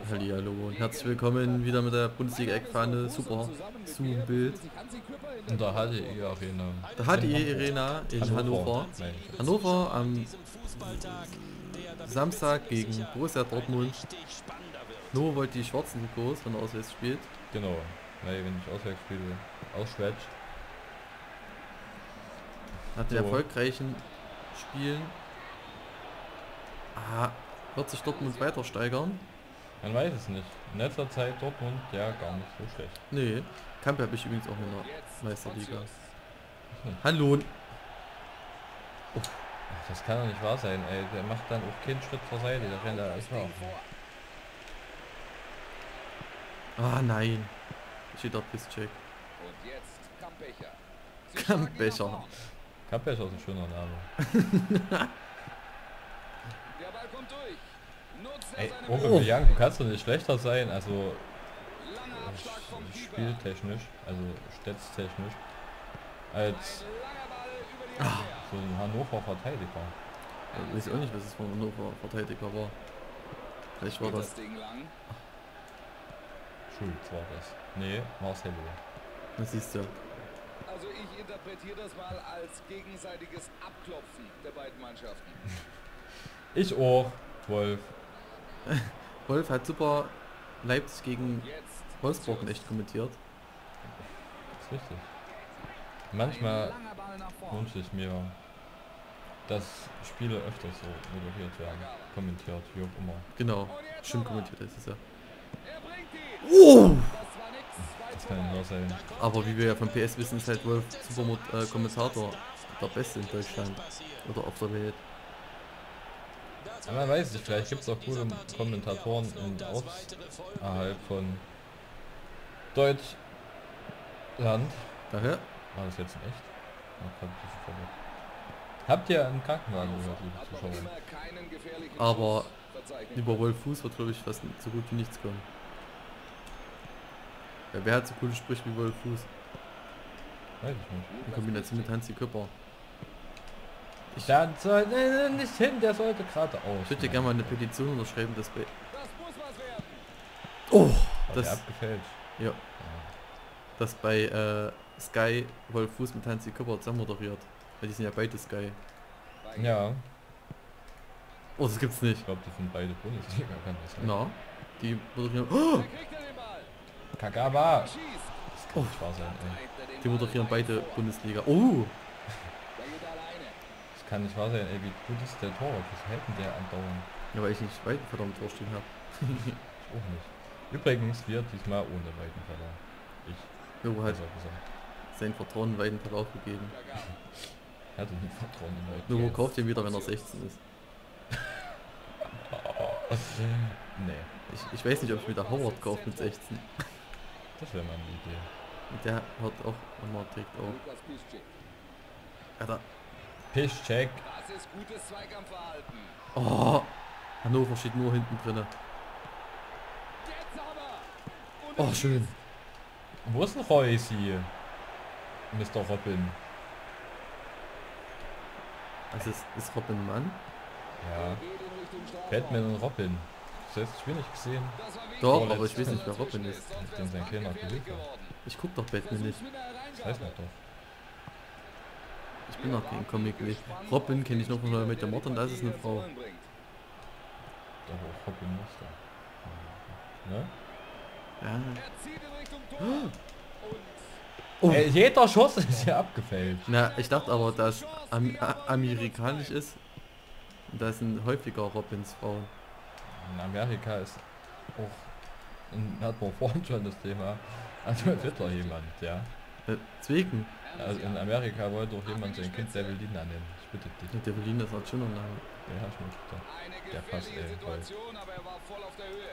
Hallihallo und herzlich willkommen wieder mit der Bundesliga-Eckfahne. Super Zoom-Bild. Und da hatte ich Arena. Da hat die Arena in Hannover. Meine ich. Hannover am Samstag gegen Borussia Dortmund. Noah wollte die schwarzen Trikots, wenn er auswärts spielt. Genau. Weil wenn ich auswärts spiele, ausschwätzt. Nach den So. erfolgreichen Spielen wird sich Dortmund weiter steigern. Man weiß es nicht. In letzter Zeit Dortmund ja gar nicht so schlecht. Nee, Kampe habe ich übrigens auch in der Meisterliga. Hallo. Ach, das kann doch nicht wahr sein, ey. Der macht dann auch keinen Schritt zur Seite. Der rennt da alles auf. Ah nein. Steht der Pisscheck. Kampbecher. Kappecher ist ein schöner Name. Ey, Aubameyang, du kannst doch nicht schlechter sein, also spieltechnisch, also städtstechnisch, als so ein Hannover Verteidiger. Ich weiß auch nicht, was es von Hannover Verteidiger war. Vielleicht war das. Schulz war das. Nee, Marcelo. Das siehst du. Also ich interpretiere das mal als gegenseitiges Abklopfen der beiden Mannschaften. Ich auch, Wolf. Wolf hat super Leipzig gegen Wolfsburg in echt kommentiert. Das ist richtig. Manchmal wünsche ich mir, dass Spiele öfters so moderiert werden, kommentiert, wie auch immer. Genau, schön kommentiert ist es ja. Das kann nicht wahr sein. Aber wie wir ja von PS wissen, ist halt Wolf super Kommentator, der Beste in Deutschland oder auf der Welt. Aber man weiß nicht, vielleicht gibt es auch coole Kommentatoren außerhalb von Deutschland. Daher, War das jetzt in echt? Ich hab ein bisschen verwirrt. Habt ihr einen Krankenwagen gehört, liebe Zuschauer? aber über Wolf Fuß wird glaube ich fast so gut wie nichts kommen. Ja, wer hat so coole Sprüche wie Wolf Fuß? Weiß ich nicht. In Kombination mit Hansi Köpper. Dann soll nicht hin, der sollte geradeaus. Ich würde gerne mal eine Petition unterschreiben, dass bei... Das muss was werden. Oh! Hat der Das, abgefälscht. ja, dass bei Sky Wolf Fuß mit Hansi Köpper zusammen moderiert. Weil die sind ja beide Sky. Ja, Oh, das gibt's nicht. ich glaube, die sind beide Bundesliga, kann das sein. Na, die moderieren... Oh! Da kriegt er den Ball. Kagawa! Schießt. Das kann nicht wahr sein, ey. Die moderieren beide Bundesliga. Oh! Da geht er alleine. Das kann nicht wahr sein, ey. Wie gut ist der Torwart? Was hält denn der andauernd? Ja, weil ich nicht Weidenfeller am Tor stehen habe. Ich auch nicht. Übrigens, wir diesmal ohne Weidenfeller. Ich, Jogo hat besser gesagt. sein Vertrauen in Weidenfeller aufgegeben. Er hatte nie Vertrauen in Jogo Weidenfeller. kauft ihn wieder, wenn er 16 ist. Nee, Ich weiß nicht, ob ich mir der Howard kaufe mit 16. das wäre mal eine Idee. Und der hat auch nochmal trägt auch. Lukas Piszczek. Alter. Piszczek. Das ist gutes Zweikampfverhalten. Oh! Hannover steht nur hinten drinne. Jetzt aber. Und Oh, schön. Wo ist denn Reusi? Mr. Robin. Also ist Robin ein Mann? Ja. geht in Richtung Strafraum. Batman und Robin. Das heißt, ich will nicht gesehen. Das war wichtig. Doch, Vorletzte. aber ich weiß nicht, wer Robin ist. Sonst Den sein wär's kleiner gefährlich Kollege. geworden. Ich guck doch Batman nicht. Mit einer Das weiß man Reingabe. doch. Ich bin doch kein Comic nicht. Robin kenne ich noch von mit der Mord und das ist eine Frau. Aber auch Robin Muster. Ne? Ja. Er zieht in Richtung Tor. Oh. Jeder Schuss ist hier abgefälscht. Na, ich dachte aber, dass amerikanisch ist. Und da sind häufiger Robins Frauen. In Amerika ist auch, hat man vorhin schon das Thema, also Twitter jemand, ja. Deswegen. Also in Amerika wollte doch jemand sein Kind Develina nennen. Ich bitte dich. Und der Berliner ist ein schöner Name. Ja, ich muss gedacht. Eine Der passt, gefährliche ey, voll. Situation, aber er war voll auf der Höhe.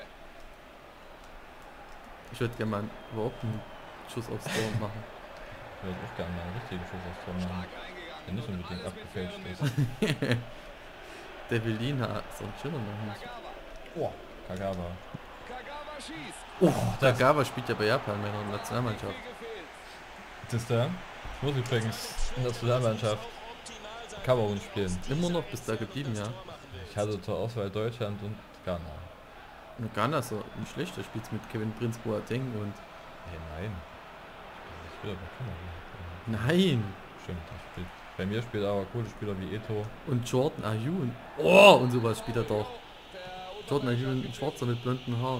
Ich würde gerne mal überhaupt einen Schuss aufs Tor machen. Ich würde auch gerne mal einen richtigen Schuss aufs Tor machen. Stark reingegangen. Der nicht und unbedingt alles abgefälscht gefährlich. ist. Der Berliner ist ein schöner Name. Kagawa. Oh, Kagawa. Kagawa schießt. Oh, der Gava spielt ja bei Japan bei der Nationalmannschaft. Viel gefehlt. Das ist der. Ich muss übrigens in der Nationalmannschaft Kamerun spielen. Immer noch bist da geblieben, ja. Ich hatte zur Auswahl Deutschland und Ghana. Ghana ist so nicht schlecht, da spielt mit Kevin Prince Boateng und... Hey, nein. Ich will aber Kamerun. Nein! Stimmt, das spielt. Bei mir spielt aber coole Spieler wie Eto. Und Jordan Ayew. Oh, und sowas spielt er doch. Jordan Ayew, ein Schwarzer mit blonden Haaren.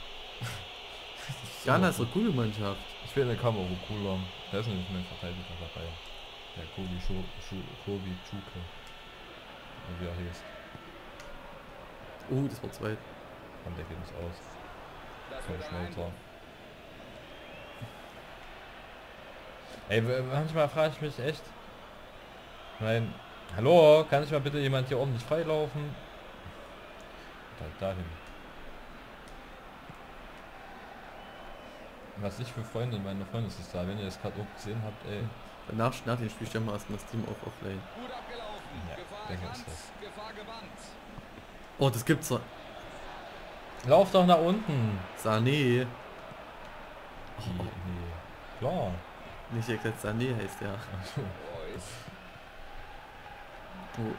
Ghana ist eine coole Mannschaft. Ich will eine Kamerun cooler. Der ist nämlich mein Verteidiger dabei. Der Kobi Chuke. Wie er hieß. Das war 2. Und der geht uns aus. Voll Schmelzer. Ey, manchmal frage ich mich echt. Nein. Hallo, kann ich mal bitte jemand hier ordentlich freilaufen? Dahin. Was ich für Freunde in meiner Freundesliste, wenn ihr das gerade auch gesehen habt, ey. Nach dem Spiel stellen wir erstmal das Team auf Offline. Ja, denke ist das. Oh, das gibt's doch. Lauf doch nach unten. Sané. Oh. Nee. Klar. Nicht exakt Sané heißt der. Oh.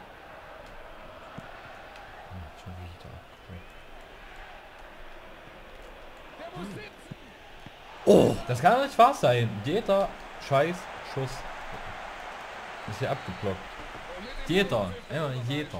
Schon wieder. Oh! Das kann doch nicht wahr sein. Jeder scheiß Schuss ist hier abgeblockt. Jeder. Ja, jeder.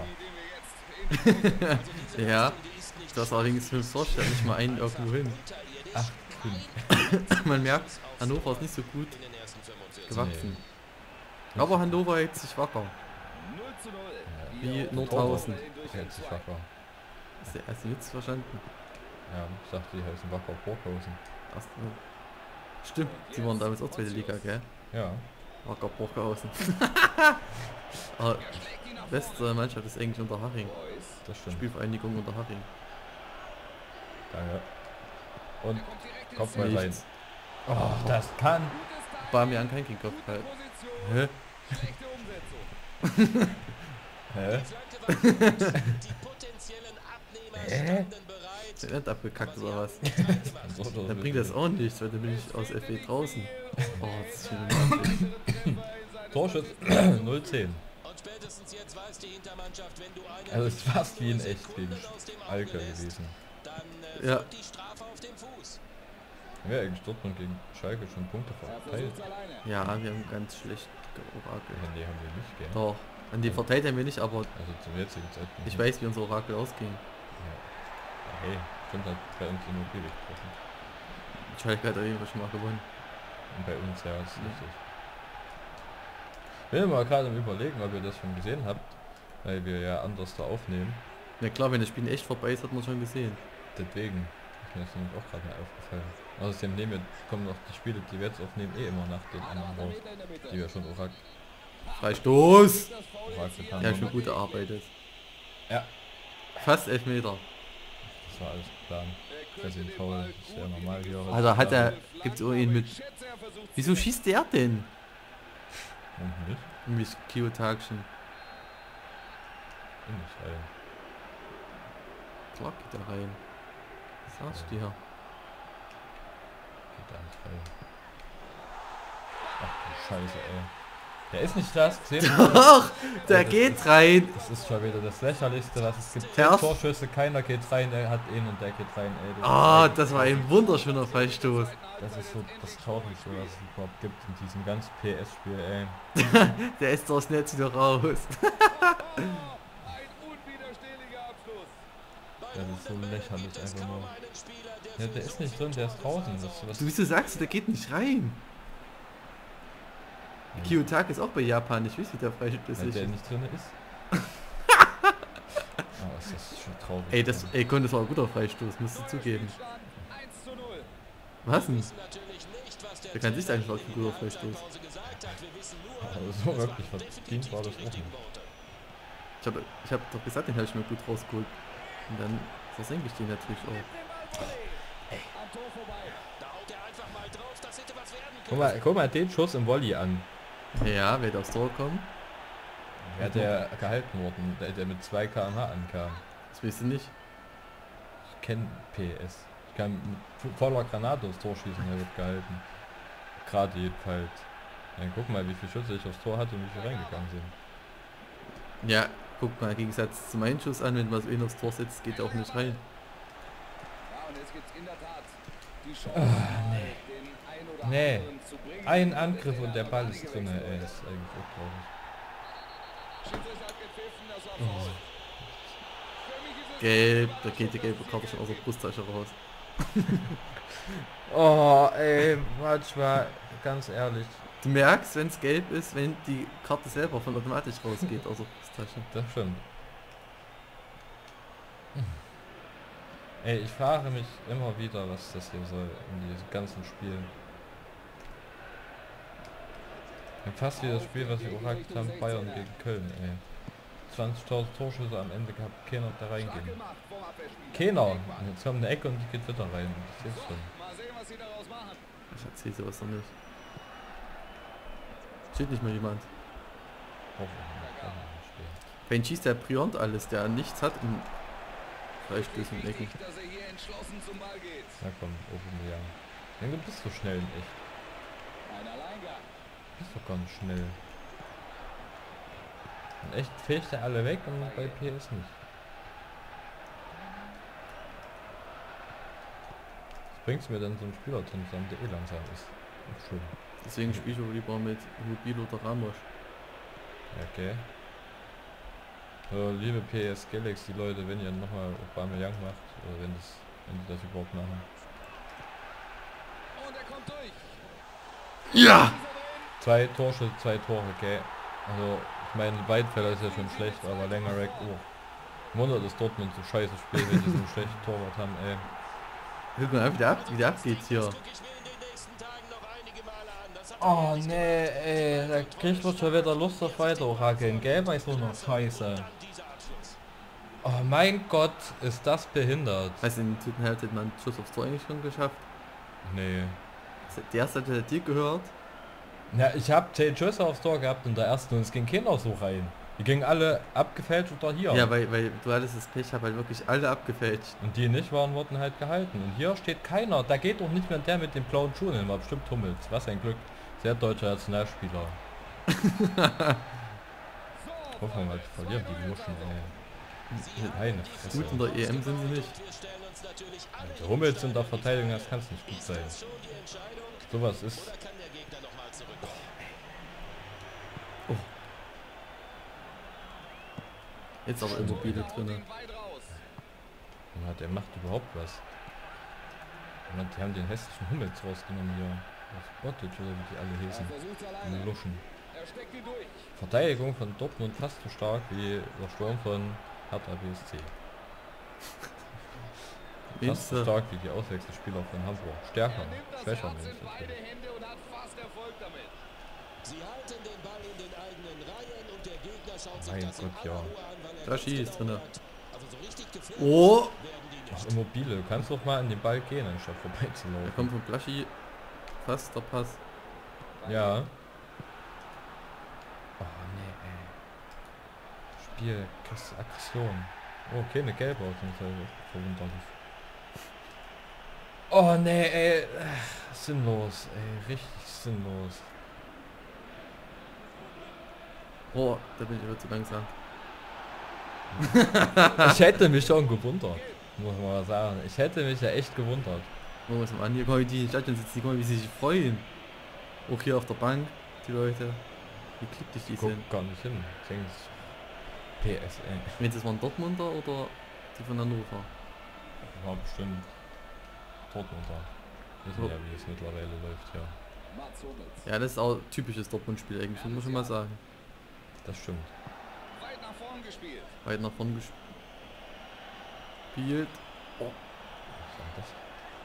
Ja. Das war allerdings 5 Torstellen, nicht mal einen irgendwo hin. Ach, 5. Man merkt, Hannover ist nicht so gut gewachsen. Nee. Aber Hannover hält sich wacker. Wie Nordhausen. Hält sich wacker. Ist der erste Witz verstanden? Ja, ich dachte, die heißen Wacker Burghausen. Stimmt, die waren damals auch 2. Liga, gell? Ja. Wacker Burghausen. Aber beste Mannschaft ist eigentlich Unterhaching. Das stimmt. Spielvereinigung Unterhaching. Danke. Und Kopf mal rein. Oh, das kann. Bamian kein Kopf halt. Hä? Hä? Hä? Ist der nicht abgekackt oder was? Dann bringt das auch nichts, weil dann bin ich aus FW draußen. Oh, das ist schon nervig. Torschütz 0-10. Also es ist fast wie in echt gegen Alka gewesen. Ja. Wäre eigentlich Dortmund gegen Schalke schon Punkte verteilt? Ja, wir haben ganz schlecht georakelt. Ja, nee, haben wir nicht, gell? Doch, an die verteilt haben wir nicht, aber also zum jetzigen Zeitpunkt. Ich weiß, wie unser Orakel ausging. Ja. Hey, stimmt, hat bei uns Immobilie getroffen. Schalke hat auf jeden Fall schon mal gewonnen. Und bei uns, ja, ist richtig. Ich bin mal gerade am Überlegen, ob ihr das schon gesehen habt, weil wir ja anders da aufnehmen. Na klar, wenn das Spiel echt vorbei ist, hat man schon gesehen. Deswegen ist mir das nämlich auch gerade mal aufgefallen. Außerdem kommen noch die Spiele, die wir jetzt aufnehmen, eh immer nach den anderen raus, die wir schon Orakel Freistoß! getan Ja, haben. schon gut erarbeitet. Ja. Fast 11 Meter. Das war alles geplant. Das ist faul, das ist ja normal hier. Alter, hat er... Gibt's ihn mit... Wieso schießt der denn? Und nicht? Nämlich Kiyotagschen. Nicht rein. Klar geht er rein. Was sagst du dir? Geht da nicht rein. Ach du Scheiße, ey. Der ist nicht das, gesehen? Doch! Der geht rein! Das ist schon wieder das Lächerlichste, was es gibt. Herr? Torschüsse, keiner geht rein, der hat ihn und der geht rein, ey. Das war ein wunderschöner Freistoß. Das ist so das Traurigste, was es überhaupt gibt in diesem ganzen PS-Spiel, ey. Der ist durchs Netz wieder raus. Das ist so lächerlich einfach nur. Ja, der ist nicht drin, der ist draußen. Du, wieso sagst du, der geht nicht rein? Kiyotake ist auch bei Japan, ich weiß, wie der Freistoß ist. Der nicht drin ist. Oh, ist das schon traurig. Ey, das war ein guter Freistoß, musst du zugeben. Was denn? Der kann sich eigentlich auch ein guter Freistoß. Aber so wirklich verdient war das auch nicht. Ich hab doch gesagt, den habe ich mir gut rausgeholt. Und dann versenke ich den natürlich auch. Guck mal den Schuss im Volley an. Ja, wer aufs Tor kommt? Wer hat der gehalten worden, der mit 2 km/h ankam? Das weißt du nicht. Ich kenne PS. Ich kann mit voller Granate aufs Tor schießen, der wird gehalten. Gerade jedenfalls. Ja, guck mal, wie viele Schüsse ich aufs Tor hatte und wie viele reingegangen sind. Ja, guck mal, im Gegensatz zu meinem Schuss an, wenn man so ihn aufs Tor setzt, geht er auch nicht rein. in der Tat die Chance, den ein oder Nee. anderen zu bringen. Ein Angriff und der Ball ist drin, ey. Ist eigentlich auch traurig. Schiedsrichter hat gepfiffen, das war Foul. Für mich ist es Gelb, da geht die gelbe Karte schon aus der Brusttasche raus. Oh, ey, manchmal, ganz ehrlich. Du merkst, wenn es gelb ist, wenn die Karte selber von automatisch rausgeht aus der Brusttasche. Das stimmt. Ey, ich frage mich immer wieder, was das hier soll in diesem ganzen Spiel. Fast wie das Spiel, was wir auch gesagt haben, Bayern gegen Köln, ey. 20.000 Torschüsse am Ende gehabt, keiner hat da reingehen. gemacht vom Abwehrspieler. Keiner! Und jetzt kommt eine Ecke und die geht wieder rein. Das ist schon. Mal sehen, was sie daraus machen. Ich erzähl sowas noch nicht. Steht nicht mal jemand. Wen schießt der Priont alles, der nichts hat in Freistößen und Ecken. Wichtig, dass er hier entschlossen zum Ball geht. Na komm, Aubameyang. Ja, du bist so schnell in echt. Ein Alleingang. Du bist doch gar nicht schnell. Und echt fegt er alle weg und bei PS nicht. Was bringt's mir denn so ein Spieler drin zusammen, der eh langsam ist? Ach, schön. Deswegen spiele ich auch lieber mit Immobile oder Ramos. Okay. So, liebe PS Galaxy Leute, wenn ihr nochmal Aubameyang macht, oder wenn die das überhaupt machen. Und er kommt durch. Ja! 2 Torschüsse, 2 Tore, okay. Also, ich meine, Weitfeller ist ja schon schlecht, aber länger weg, oh. Wunder, dass Dortmund so scheiße spielt, wenn die so einen schlechten Torwart haben, ey. Guck mal, wie der abgeht hier. Oh nee, ey, da kriegt man schon wieder Lust auf weiterhackeln, gell, bei so einer Scheiße. Oh mein Gott, ist das behindert. Weißt du, in der zweiten Hälfte hat man einen Schuss aufs Tor eigentlich schon geschafft. Nee. Die erste hat dir gehört. Ja, ich hab 10 Schüsse aufs Tor gehabt in der ersten und es ging keiner so rein. Die gingen alle abgefälscht oder hier. Ja, weil du hattest das Pech, hab halt wirklich alle abgefälscht. Und die nicht waren, wurden halt gehalten. Und hier steht keiner. Da geht doch nicht mehr der mit den blauen Schuhen hin. War bestimmt Hummels. Was ein Glück. Sehr deutscher Nationalspieler. Hoffen wir mal, die verlieren die Luschen, ey. Meine Fresse. Gut, in der EM sind sie nicht. Wenn du Hummels in der Verteidigung hast, kann es nicht gut sein. Sowas ist... Oh. Jetzt aber Immobile drinne. Ja, der macht überhaupt was. Und die haben den hässlichen Hummels rausgenommen hier. Das Bottic oder wie die alle hießen. Die Luschen. Verteidigung von Dortmund fast so stark wie der Sturm von Hertha BSC. Fast so stark wie die Auswechselspieler von Hamburg. Stärker, schwächer nicht. Mein Gott, ja. Da schießt drinne. Oh! Ach, Immobile, du kannst doch mal an den Ball gehen, anstatt Da vorbeizulaufen. kommt von Blaschi fast der Pass. Ja. Oh nee, ey. Spiel, krasse Aggression. Oh, okay, eine gelbe auf jeden Fall. Verwunderlich. Oh nee, ey. Sinnlos, ey. Richtig sinnlos. Oh, da bin ich wieder zu langsam. Ich hätte mich schon gewundert. Muss man mal sagen. Ich hätte mich ja echt gewundert. Oh, was am an hier, guck mal, die im Stadion sitzen, guck mal, wie sie sich freuen. Auch hier auf der Bank, die Leute. Wie glücklich die sind. Guck gar nicht hin. Ich denke, PSN. Wenn das waren Dortmunder oder die von Hannover? War bestimmt Dortmunder. Wissen ja, wie es mittlerweile läuft, ja. Ja, das ist auch typisches Dortmund-Spiel eigentlich, muss man mal sagen. Das stimmt. Weit nach vorn gespielt. Weit nach vorn gespielt. Oh, Was war das?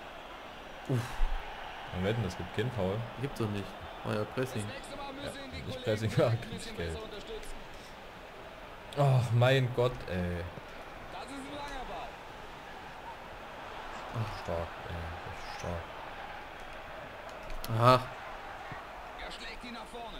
Und wetten, das gibt kein Foul. gibt's doch nicht. War ja Pressing. Ich Pressing, ja, krieg ich Geld. Ach, mein Gott, ey. Das ist ein langer Ball. Ach, stark, ey. Echt stark. Ach, Er schlägt ihn nach vorne.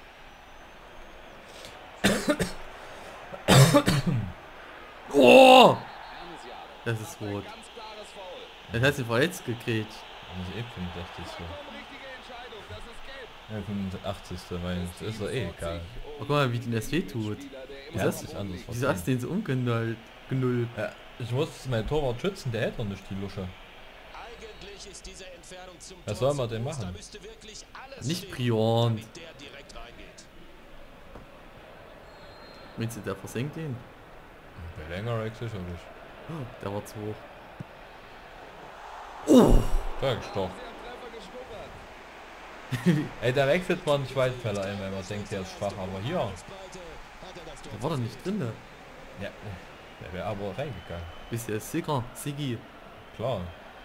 oh! Das ist Ein rot. ganz klares Foul. Das heißt, ihn verletzt gekriegt. Das ist eh 65. Richtige Entscheidung, das ist gelb. Ja, 85. Meine ich. Ist doch eh egal. Oh, guck mal, wie den das weh tut. Ja, das ist anders. Wieso hast du den so umgenullt? Ja, ich muss meinen Torwart schützen, der hält doch nicht die Lusche. Was soll man denn machen? Nicht Prion. Meinst du, der versenkt ihn? Bei länger sicherlich. Oh, der war zu hoch. Da gestochen. Ey, der wechselt man nicht Waldfeller ein, weil man denkt, der ist schwach, aber hier. Der war doch nicht drin, ne? Ja, der wäre aber reingegangen. Bist du sicher? Sigi. Klar.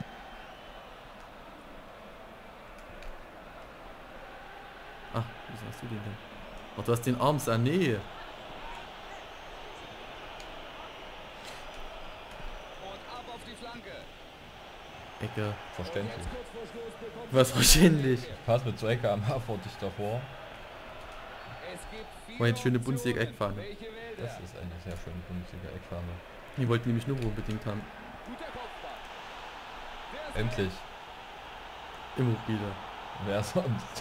Ach, wieso hast du den denn? Ach, du hast den Arm Sané. Ecke. Verständlich. Was wahrscheinlich. Pass mit zur Ecke am Hafer dich davor. War jetzt schöne Bundesliga-Eckfahne. Das ist eine sehr schöne Bundesliga-Eckfahne. Die wollten nämlich nur unbedingt haben. Endlich. Immobile. Wer sonst?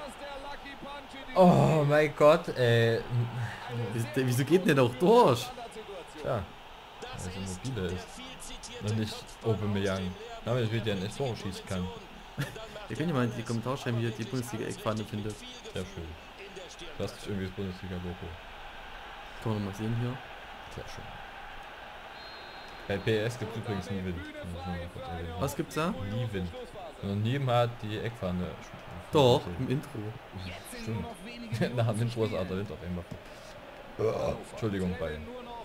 Oh mein Gott, ey. Wieso geht denn der auch durch? Tja, weil es Immobile ist. Und nicht Aubameyang. Aber ich will ja nicht Tore schießen kann. Ihr könnt ja mal in die Kommentare schreiben, wie ihr die Bundesliga-Eckfahne findet. Sehr schön. Du hast irgendwie das Bundesliga-Logo. Kann man mal sehen hier. Sehr schön. Bei PS gibt es übrigens nie Wind. Was gibt's da? Nie Wind. Und niemand hat die Eckfahne. Doch, im Intro. Stimmt. Nach dem Intro ist der Wind auf einmal. Entschuldigung, Bayern.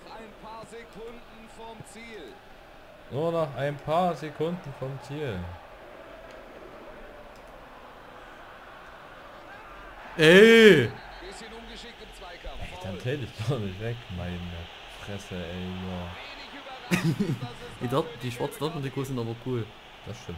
Nur noch ein paar Sekunden vom Ziel. Ey! Dann täte ich doch nicht weg, meine Fresse, ey, ja. Die schwarzen Dortmund-Trikots sind aber cool. Das stimmt.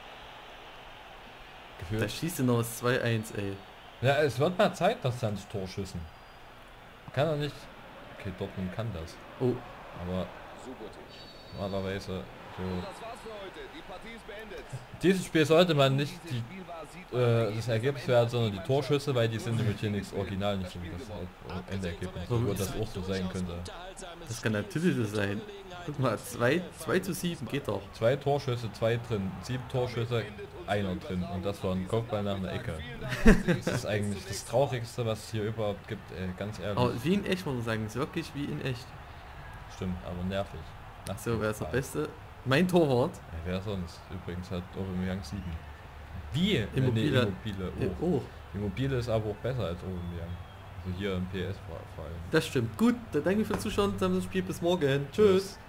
Da Gefühlt. schießt er noch das 2-1, ey. Ja, es wird mal Zeit, dass dann das Tor schießen. Kann er nicht. Okay, Dortmund kann das. Oh. Aber normalerweise so. Dieses Spiel sollte man nicht das Ergebnis werden, sondern die Torschüsse, weil die sind nämlich hier nichts Original, nicht so wie das Endergebnis, wo das auch so sein könnte. Das kann natürlich so sein. Guck mal, 2:7 geht doch. 2 Torschüsse, 2 drin, 7 Torschüsse, einer drin und das war ein Kopfball nach einer Ecke. Das ist eigentlich das Traurigste, was es hier überhaupt gibt, ganz ehrlich. Aber wie in echt, muss man sagen, ist wirklich wie in echt. Stimmt, aber nervig. So, wer ist der Beste? Mein Torwart. Ja, wer sonst? Übrigens hat Aubameyang 7. Wie? Immobile. Nee, Immobile. Oh. Immobile ist aber auch besser als Aubameyang. Also hier im PS vor allem. Das stimmt. Gut, dann danke fürs Zuschauen. Zusammen das Spiel. Bis morgen. Tschüss.